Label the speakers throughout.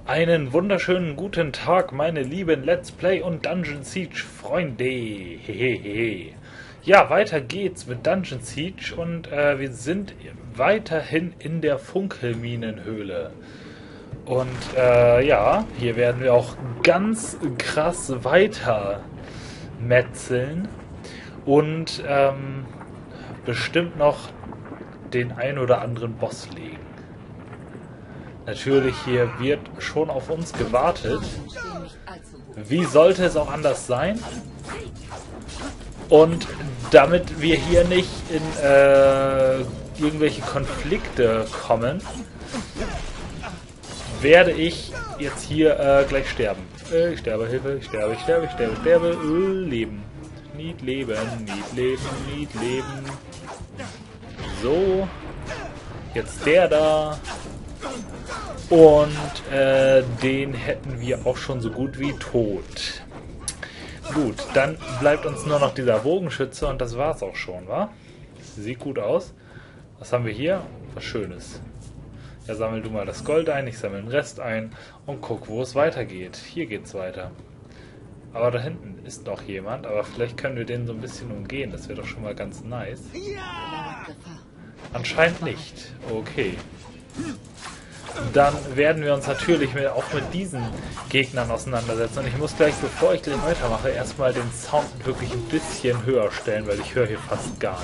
Speaker 1: Einen wunderschönen guten Tag, meine lieben Let's Play und Dungeon Siege Freunde. Hehehe. Ja, weiter geht's mit Dungeon Siege und wir sind weiterhin in der Funkelminenhöhle. Und ja, hier werden wir auch ganz krass weiter metzeln und bestimmt noch den ein oder anderen Boss legen. Natürlich, hier wird schon auf uns gewartet. Wie sollte es auch anders sein? Und damit wir hier nicht in irgendwelche Konflikte kommen, werde ich jetzt hier gleich sterben. Ich sterbe, Hilfe, ich sterbe. Leben. Need leben, need leben, need leben. So. Jetzt der da. Und den hätten wir auch schon so gut wie tot. Gut, dann bleibt uns nur noch dieser Bogenschütze und das war's auch schon, wa? Sieht gut aus. Was haben wir hier? Was Schönes. Ja, sammel du mal das Gold ein, ich sammle den Rest ein und guck, wo es weitergeht. Hier geht's weiter. Aber da hinten ist noch jemand, aber vielleicht können wir den so ein bisschen umgehen. Das wäre doch schon mal ganz nice. Anscheinend nicht. Okay. Dann werden wir uns natürlich auch mit diesen Gegnern auseinandersetzen. Und ich muss gleich, bevor ich gleich weitermache, erstmal den Sound wirklich ein bisschen höher stellen, weil ich höre hier fast gar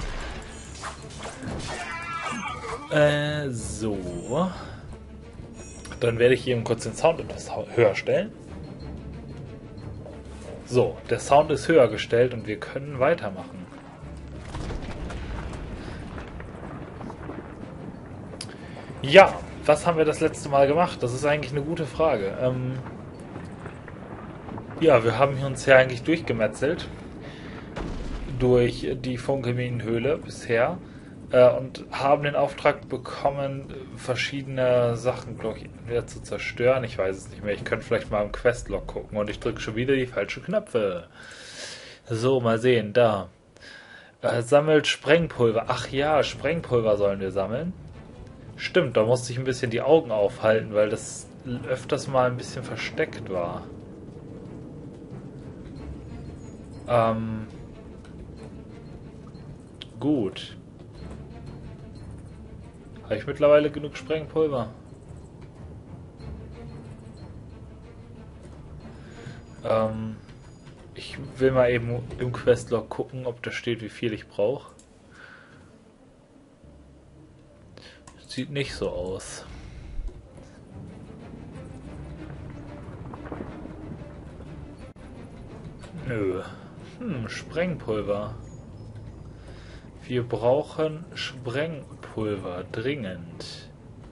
Speaker 1: nichts. So. Dann werde ich eben kurz den Sound etwas höher stellen. So, der Sound ist höher gestellt und wir können weitermachen. Ja. Was haben wir das letzte Mal gemacht? Das ist eigentlich eine gute Frage. Ja, wir haben uns ja eigentlich durchgemetzelt durch die Funkelminenhöhle bisher und haben den Auftrag bekommen, verschiedene Sachen, glaube ich, entweder zu zerstören. Ich weiß es nicht mehr. Ich könnte vielleicht mal im Questlog gucken und ich drücke schon wieder die falschen Knöpfe. So, mal sehen. Da. Sammelt Sprengpulver. Ach ja, Sprengpulver sollen wir sammeln. Stimmt, da musste ich ein bisschen die Augen aufhalten, weil das öfters mal ein bisschen versteckt war. Gut. Habe ich mittlerweile genug Sprengpulver? Ich will mal eben im Questlog gucken, ob da steht, wie viel ich brauche. Sieht nicht so aus. Nö. Sprengpulver. Wir brauchen Sprengpulver dringend.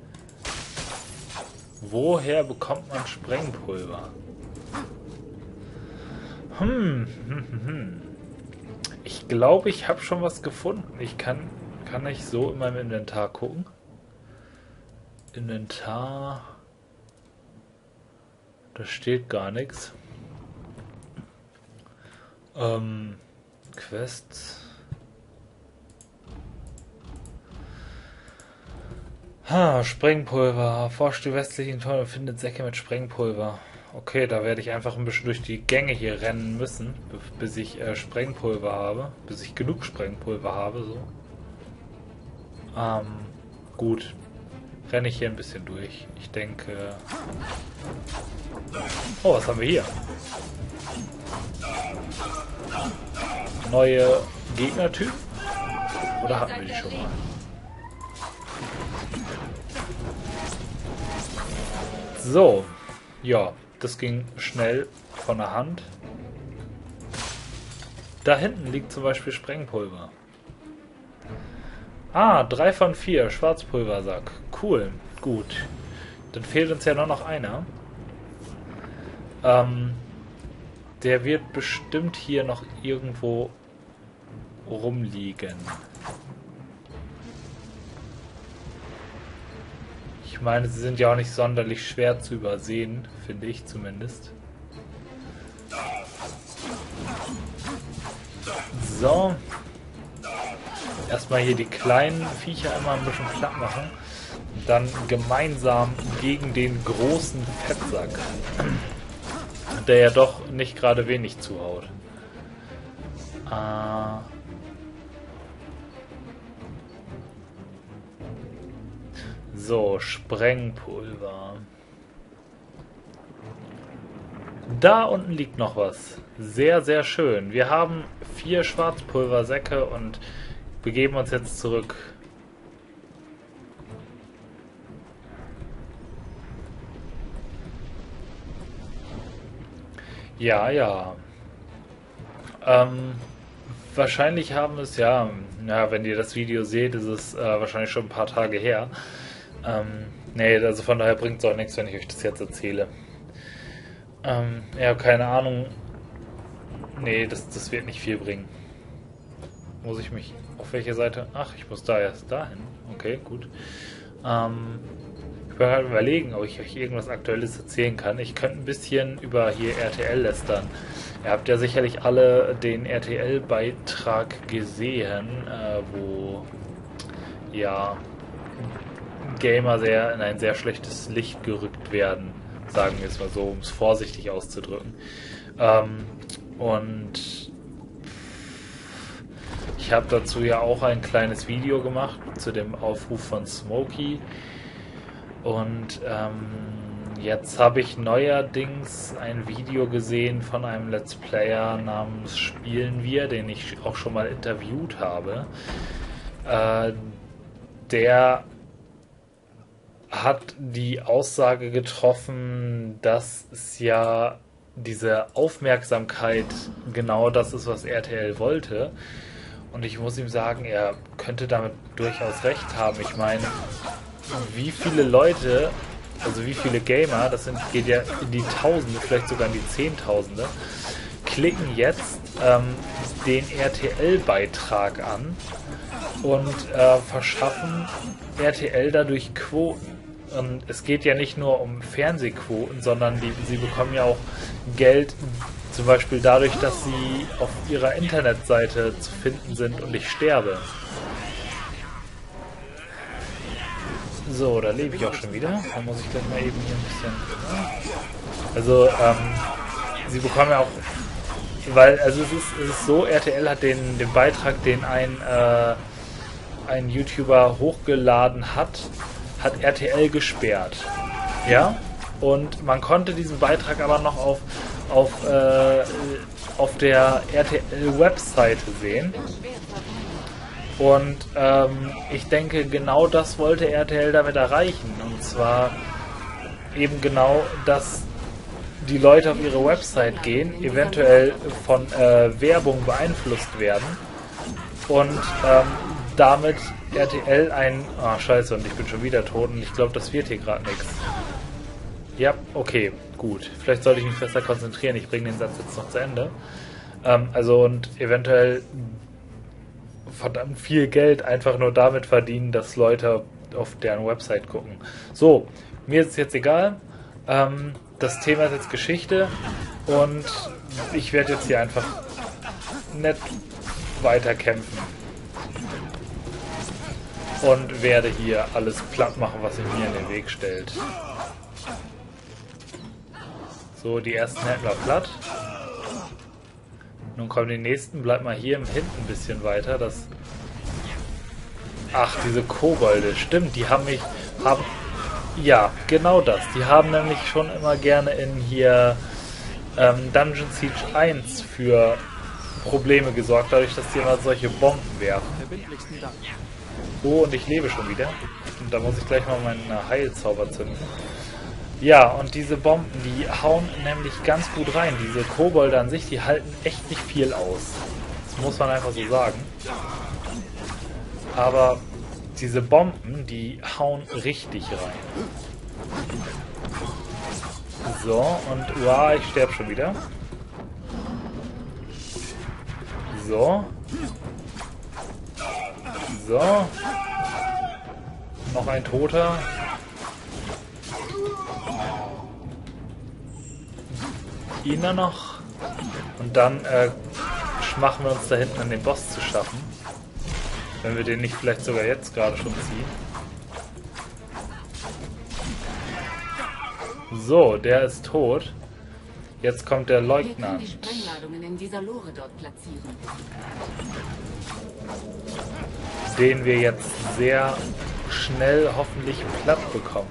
Speaker 1: Woher bekommt man Sprengpulver? Ich glaube, ich habe schon was gefunden. Kann ich so in meinem Inventar gucken? Inventar. Da steht gar nichts. Quests. Sprengpulver. Forscht die westlichen Tunnel, findet Säcke mit Sprengpulver. Okay, da werde ich einfach ein bisschen durch die Gänge hier rennen müssen, bis ich Sprengpulver habe. Bis ich genug Sprengpulver habe, so. Gut. Renne ich hier ein bisschen durch. Ich denke... Oh, was haben wir hier? Neue Gegnertypen? Oder hatten wir die schon mal? So. Ja, das ging schnell von der Hand. Da hinten liegt zum Beispiel Sprengpulver. 3 von 4. Schwarzpulversack. Cool. Gut. Dann fehlt uns ja nur noch einer. Der wird bestimmt hier noch irgendwo rumliegen. Ich meine, sie sind ja auch nicht sonderlich schwer zu übersehen, finde ich zumindest. So. Erstmal hier die kleinen Viecher einmal ein bisschen platt machen. dann gemeinsam gegen den großen Fettsack, der ja doch nicht gerade wenig zuhaut. So, Sprengpulver. Da unten liegt noch was. Sehr, sehr schön. Wir haben 4 Schwarzpulversäcke und begeben uns jetzt zurück. Ja, ja. Wahrscheinlich haben es ja, wenn ihr das Video seht, ist es wahrscheinlich schon ein paar Tage her. Nee, also von daher bringt es auch nichts, wenn ich euch das jetzt erzähle. Ja, keine Ahnung. Nee, das wird nicht viel bringen. Muss ich mich auf welche Seite? Ach, ich muss da erst dahin. Okay, gut. Ich werde halt überlegen, ob ich euch irgendwas Aktuelles erzählen kann. Ich könnte ein bisschen über hier RTL lästern. Ihr habt ja sicherlich alle den RTL-Beitrag gesehen, wo ja Gamer sehr in ein sehr schlechtes Licht gerückt werden, sagen wir es mal so, um es vorsichtig auszudrücken. Und ich habe dazu ja auch ein kleines Video gemacht zu dem Aufruf von Smokey. Und jetzt habe ich neuerdings ein Video gesehen von einem Let's Player namens Spielen wir, den ich auch schon mal interviewt habe. Der hat die Aussage getroffen, dass es ja diese Aufmerksamkeit genau das ist, was RTL wollte. Und ich muss ihm sagen, er könnte damit durchaus recht haben. Ich meine, wie viele Leute, also wie viele Gamer, geht ja in die Tausende, vielleicht sogar in die Zehntausende, klicken jetzt den RTL-Beitrag an und verschaffen RTL dadurch Quoten. Und es geht ja nicht nur um Fernsehquoten, sondern sie bekommen ja auch Geld, zum Beispiel dadurch, dass sie auf ihrer Internetseite zu finden sind und ich sterbe. So, da lebe ich auch schon wieder. Da muss ich gleich mal eben hier ein bisschen... Also, sie bekommen ja auch... Weil, also es ist so, RTL hat den Beitrag, den ein YouTuber hochgeladen hat RTL gesperrt. Ja? Und man konnte diesen Beitrag aber noch auf der RTL-Webseite sehen. Und ich denke, genau das wollte RTL damit erreichen. Und zwar eben genau, dass die Leute auf ihre Website gehen, eventuell von Werbung beeinflusst werden und damit RTL scheiße, und ich bin schon wieder tot und ich glaube, das wird hier gerade nichts. Ja, okay, gut. Vielleicht sollte ich mich besser konzentrieren. Ich bringe den Satz jetzt noch zu Ende. Und eventuell verdammt viel Geld einfach nur damit verdienen, dass Leute auf deren Website gucken. So, mir ist es jetzt egal. Das Thema ist jetzt Geschichte und ich werde jetzt hier einfach nett weiter kämpfen und werde hier alles platt machen, was sich mir in den Weg stellt. So, die ersten hätten wir platt. Nun kommen die nächsten. Bleibt mal hier im Hinten ein bisschen weiter. Ach, diese Kobolde. Stimmt, die haben... Ja, genau das. Die haben nämlich schon immer gerne in hier Dungeon Siege 1 für Probleme gesorgt, dadurch, dass die immer solche Bomben werfen. Oh, und ich lebe schon wieder. Und da muss ich gleich mal meinen Heilzauber zünden. Ja, und diese Bomben, die hauen nämlich ganz gut rein. Diese Kobolde an sich, die halten echt nicht viel aus. Das muss man einfach so sagen. Aber diese Bomben, die hauen richtig rein. So, und ich sterbe schon wieder. So. So. Noch ein Toter. Ihn dann noch. Und dann machen wir uns da hinten an den Boss zu schaffen. Wenn wir den nicht vielleicht sogar jetzt gerade schon ziehen. So, der ist tot. Jetzt kommt der
Speaker 2: Wir können die
Speaker 1: Leutnant.
Speaker 2: Sprengladungen in dieser Lore dort platzieren.
Speaker 1: Den wir jetzt sehr schnell hoffentlich platt bekommen.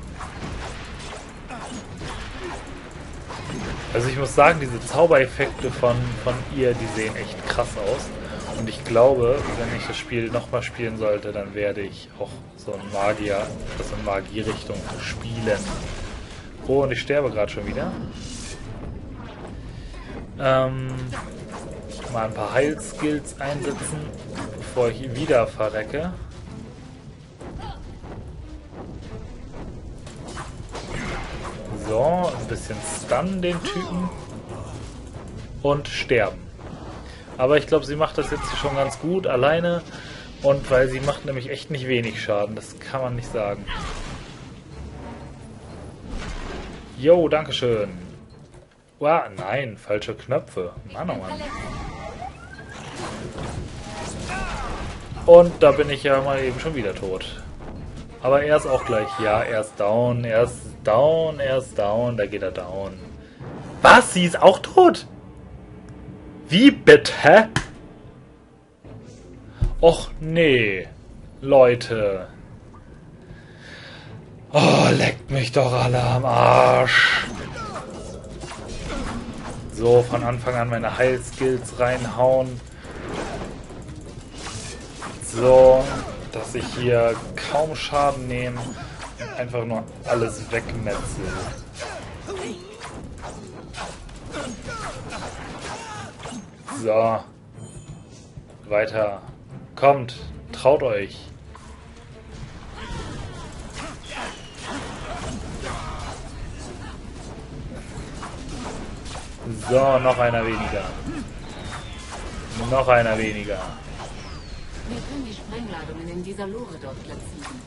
Speaker 1: Also ich muss sagen, diese Zaubereffekte von ihr, die sehen echt krass aus. Und ich glaube, wenn ich das Spiel nochmal spielen sollte, dann werde ich auch so ein Magier, das in Magie-Richtung spielen. Oh, und ich sterbe gerade schon wieder. Mal ein paar Heilskills einsetzen, bevor ich wieder verrecke. So, ein bisschen stunnen den Typen. Und sterben. Aber ich glaube, sie macht das jetzt schon ganz gut alleine. Und weil sie macht nämlich echt nicht wenig Schaden. Das kann man nicht sagen. Jo, dankeschön. Wow, nein, falsche Knöpfe. Mann, oh Mann. Und da bin ich ja mal eben schon wieder tot. Aber er ist auch gleich. Ja, er ist down, er ist down, er ist down. Da geht er down. Was? Sie ist auch tot? Wie bitte? Och nee. Leute. Oh, leckt mich doch alle am Arsch. So, von Anfang an meine Heilskills reinhauen. So, dass ich hier kaum Schaden nehme und einfach nur alles wegmetzel. So. Weiter. Kommt, traut euch. So, noch einer weniger. Noch einer weniger.
Speaker 2: Wir können die Sprengladungen in dieser Lore dort platzieren.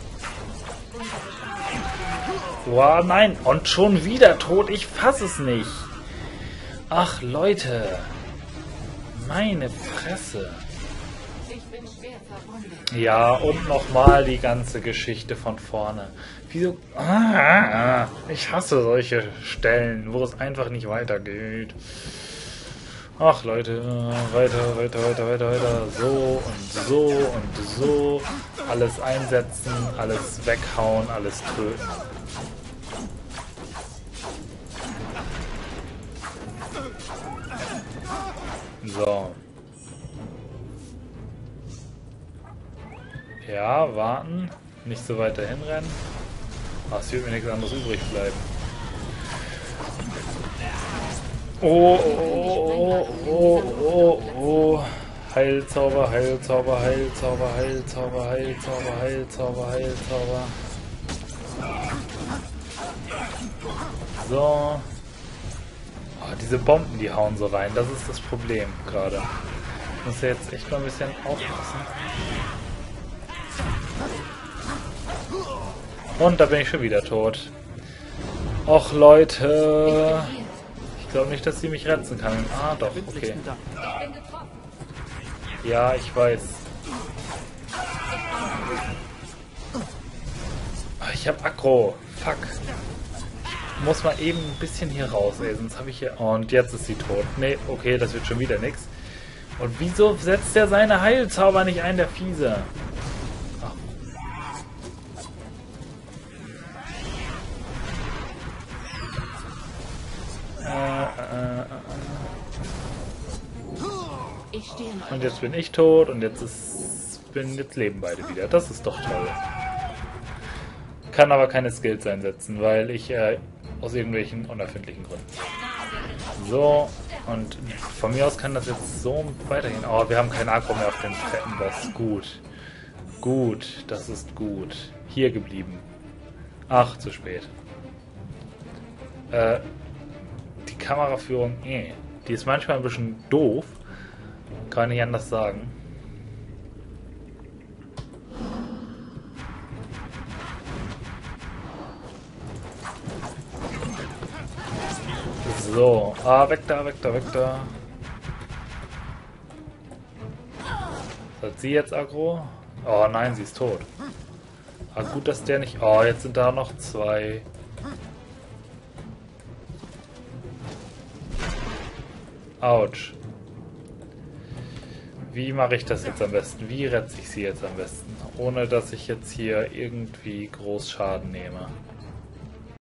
Speaker 1: Boah, nein. Und schon wieder tot. Ich fasse es nicht. Ach, Leute. Meine Fresse.
Speaker 2: Ich bin schwer verwundet.
Speaker 1: Ja, und nochmal die ganze Geschichte von vorne. Wieso? Ich hasse solche Stellen, wo es einfach nicht weitergeht. Ach, Leute. Weiter, weiter, weiter, weiter, weiter. So und so und so. Alles einsetzen, alles weghauen, alles töten. So. Ja, warten. Nicht so weiter hinrennen. Ach, es wird mir nichts anderes übrig bleiben. Oh, oh, oh, oh, oh, oh. Heilzauber, Heilzauber, Heilzauber, Heilzauber, Heilzauber, Heilzauber, Heilzauber. So. Oh, diese Bomben, die hauen so rein. Das ist das Problem gerade. Ich muss ja jetzt echt mal ein bisschen aufpassen. Und da bin ich schon wieder tot. Och, Leute. Ich glaube nicht, dass sie mich retten kann. Ah, doch, okay. Ja, ich weiß. Ich habe Aggro. Fuck. Ich muss mal eben ein bisschen hier raus, ey. Sonst habe ich hier... Und jetzt ist sie tot. Nee, okay, das wird schon wieder nix. Und wieso setzt er seine Heilzauber nicht ein, der Fiese? Und jetzt bin ich tot und jetzt leben beide wieder. Das ist doch toll. Kann aber keine Skills einsetzen, weil ich aus irgendwelchen unerfindlichen Gründen. So, und von mir aus kann das jetzt so weitergehen. Oh, wir haben kein Aggro mehr auf den fetten Boss. Gut. Gut, das ist gut. Hier geblieben. Ach, zu spät. Die Kameraführung, die ist manchmal ein bisschen doof. Kann ich anders sagen. So, weg da, weg da, weg da. Hat sie jetzt Aggro? Oh nein, sie ist tot. Aber gut, dass der nicht... Oh, jetzt sind da noch zwei. Autsch. Wie mache ich das jetzt am besten? Wie retze ich sie jetzt am besten? Ohne dass ich jetzt hier irgendwie groß Schaden nehme.